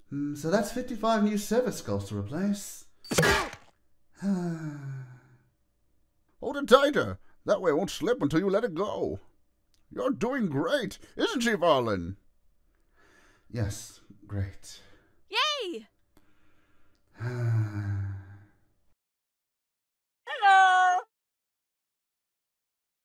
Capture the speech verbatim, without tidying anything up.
Hmm, so that's fifty-five new service skulls to replace. Hold it tighter. That way it won't slip until you let it go. You're doing great, isn't she, Varlin? Yes, great.